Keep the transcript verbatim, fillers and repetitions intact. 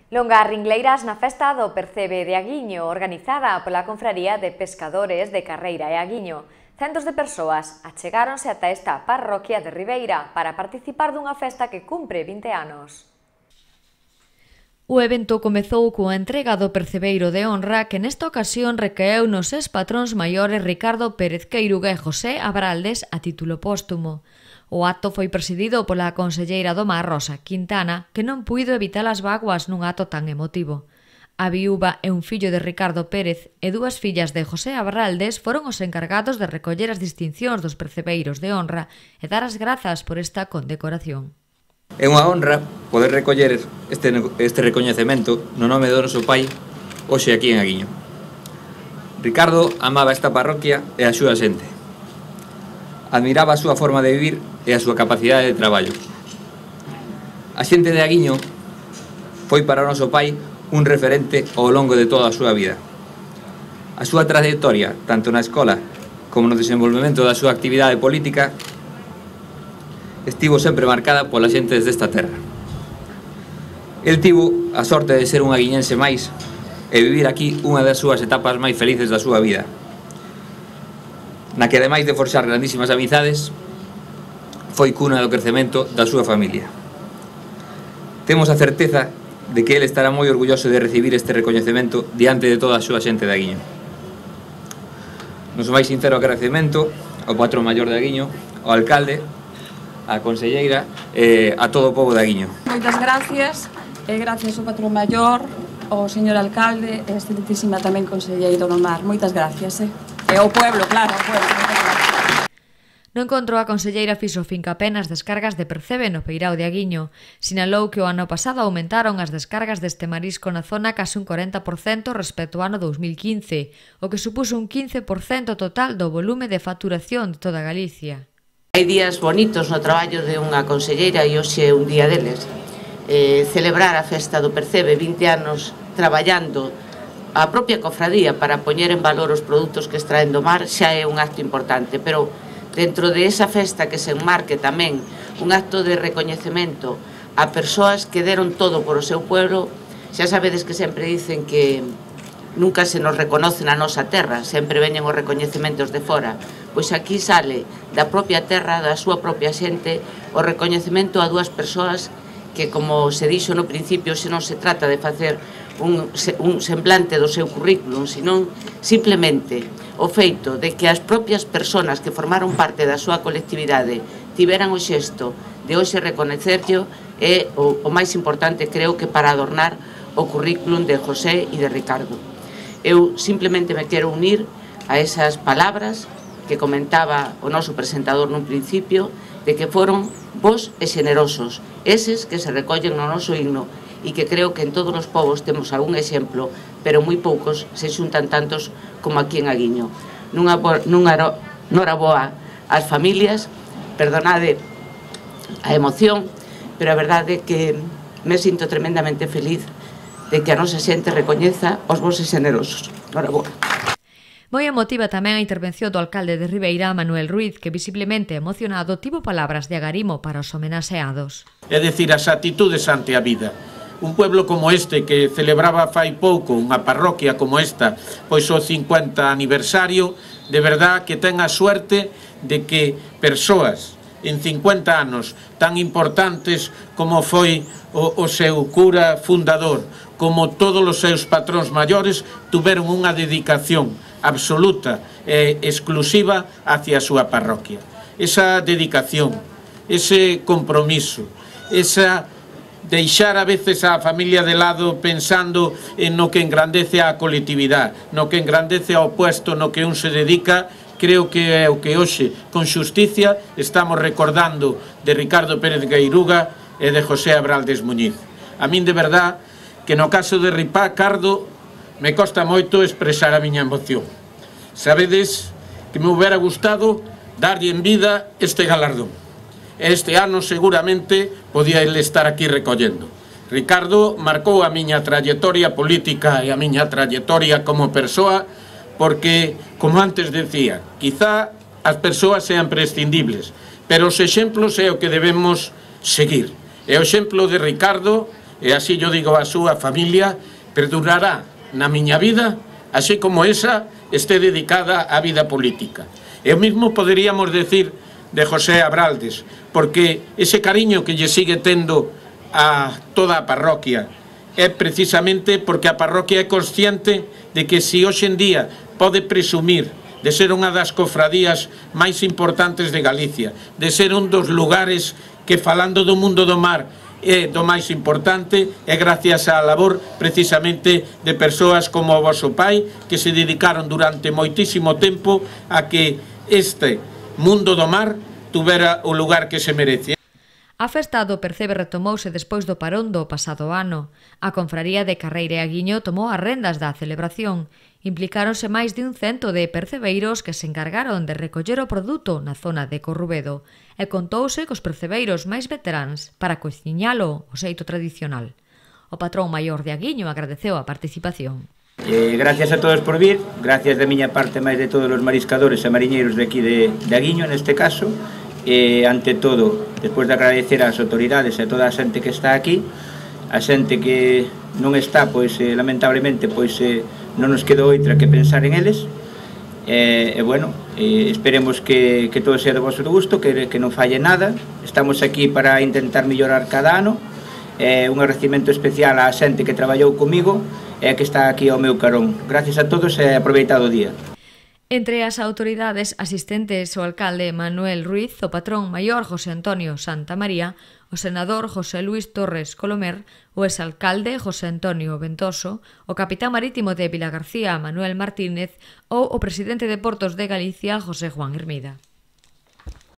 Longas ringleiras na festa do Percebe de Aguiño, organizada pola Confraría de Pescadores de Carreira e Aguiño. Centos de persoas achegáronse ata esta parroquia de Ribeira para participar dunha festa que cumpre vinte anos. O evento comezou coa entrega do Percebeiro de Honra que nesta ocasión recaeu nos seus patróns maiores Ricardo Pérez Queiruga e José Abraldes a título póstumo. O acto foi presidido pola conselleira do Mar, Rosa Quintana, que non puido evitar as vaguas nun acto tan emotivo. A viúva e un fillo de Ricardo Pérez e dúas fillas de José Abraldes foron os encargados de recoller as distincións dos Percebeiros de Honra e dar as grazas por esta condecoración. É unha honra poder recoller este, este recoñecemento no nome do noso pai hoxe aquí en Aguiño. Ricardo amaba esta parroquia e a súa xente. Admiraba a súa forma de vivir e a súa capacidade de traballo. A xente de Aguiño foi para o noso pai un referente ao longo de toda a súa vida. A súa trayectoria, tanto na escola como no desenvolvemento da súa actividade política, estivo sempre marcada pola xente desde esta terra. El tivo a sorte de ser un aguiñense máis e vivir aquí unha das súas etapas máis felices da súa vida, na que ademais de forxar grandísimas amizades, foi cuna do crecemento da súa familia. Temos a certeza de que ele estará moi orgulloso de recibir este recoñecemento diante de toda a súa xente de Aguiño. Noso máis sincero agradecemento ao patrón maior de Aguiño, ao alcalde, á conselleira e a todo o pobo de Aguiño. Moitas gracias, e gracias ao patrón maior, ao señor alcalde e a excelentísima tamén conselleiro do Mar. Moitas gracias, eh? E ao pueblo, claro, ao pueblo. No encontro, a conselleira fixo fincapé nas descargas de Percebe no Peirao de Aguiño. Sinalou que o ano pasado aumentaron as descargas deste marisco na zona case un corenta por cento respecto ao ano dous mil quince, o que supuso un quince por cento total do volume de facturación de toda Galicia. Hai días bonitos no traballo de unha conselleira e hoxe é un día deles. Eh, celebrar a festa do Percebe, vinte anos traballando a propia cofradía para poñer en valor os produtos que extraen do mar xa é un acto importante, pero dentro de esa festa que se enmarque tamén un acto de recoñecemento a persoas que deron todo por o seu pueblo. Xa sabedes que sempre dicen que nunca se nos reconoce na nosa terra, sempre veñen os recoñecementos de fora. Pois aquí sale da propia terra, da súa propia xente, o recoñecemento a dúas persoas que, como se dixo no principio, se non se trata de facer un, un semblante do seu currículum, senón simplemente o feito de que as propias persoas que formaron parte da súa colectividade tiveran o xesto de hoxe reconocerllo é o, o máis importante, creo, que para adornar o currículum de José e de Ricardo. Eu simplemente me quero unir a esas palabras que comentaba o noso presentador nun principio, de que foron bons e xenerosos, eses que se recollen no noso himno e que creo que en todos os povos temos algún exemplo, pero moi poucos se xuntan tantos como aquí en Aguiño. Nunha, nunha noraboa ás familias, perdonade a emoción, pero a verdade é que me sinto tremendamente feliz de que a nosa xente recoñeza os bons e xenerosos. Noraboa. Moi emotiva tamén a intervención do alcalde de Ribeira, Manuel Ruiz, que visiblemente emocionado tivo palabras de agarimo para os homenaxeados. É dicir, as atitudes ante a vida. Un pueblo como este que celebraba fai pouco unha parroquia como esta, pois o cincuenta aniversario, de verdad que ten a suerte de que persoas en cincuenta anos tan importantes como foi o, o seu cura fundador, como todos os seus patróns maiores, tuveron unha dedicación absoluta e exclusiva hacia a súa parroquia. Esa dedicación, ese compromiso, esa deixar a veces a familia de lado pensando en no que engrandece a colectividade, no que engrandece ao puesto no que un se dedica, creo que é o que hoxe, con xusticia, estamos recordando de Ricardo Pérez Queiruga e de José Abraldes Muñiz. A min, de verdad, que no caso de Ricardo me costa moito expresar a miña emoción. Sabedes que me hubiera gustado darlle en vida este galardón. Este ano seguramente podía ele estar aquí recollendo. Ricardo marcou a miña trayectoria política e a miña trayectoria como persoa porque, como antes decía, quizá as persoas sean prescindibles, pero os exemplos é o que debemos seguir. E o exemplo de Ricardo e así yo digo a súa familia, perdurará na miña vida, así como esa este dedicada á vida política. E o mismo poderíamos decir de José Abraldes, porque ese cariño que lle sigue tendo a toda a parroquia é precisamente porque a parroquia é consciente de que se hoxe en día pode presumir de ser unha das cofradías máis importantes de Galicia, de ser un dos lugares que, falando do mundo do mar, é do máis importante, é gracias á labor precisamente de persoas como o voso pai, que se dedicaron durante moitísimo tempo a que este mundo do mar tuvera o lugar que se merece. A festa do Percebe retomouse despois do parón do pasado ano. A confraría de Carreira e Aguiño tomou as rendas da celebración. Implicáronse máis de un cento de percebeiros que se encargaron de recoller o produto na zona de Corrubedo e contouse cos percebeiros máis veteráns para cociñalo o xeito tradicional. O patrón maior de Aguiño agradeceu a participación. Eh, gracias a todos por vir, gracias da miña parte máis de todos os mariscadores e mariñeiros de aquí de, de Aguiño neste caso. E, ante todo, despois de agradecer ás autoridades e a toda a xente que está aquí, a xente que non está, pois, eh, lamentablemente, pois, eh, non nos quedou outra que pensar en eles, e, e bueno, eh, esperemos que, que todo sea do vosso gusto, que, que non falle nada. Estamos aquí para intentar mellorar cada ano, eh, un agradecimento especial á xente que traballou comigo e que está aquí ao meu carón. Gracias a todos e aproveitado o día. Entre as autoridades asistentes o alcalde Manuel Ruiz, o patrón maior José Antonio Santamaría, o senador José Luis Torres Colomer, o exalcalde José Antonio Ventoso, o capitán marítimo de Vilagarcía Manuel Martínez ou o presidente de Portos de Galicia José Juan Hermida.